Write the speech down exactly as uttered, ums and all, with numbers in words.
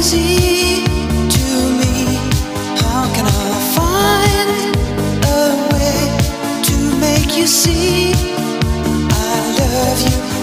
easy to me. How can I find a way to make you see I love you?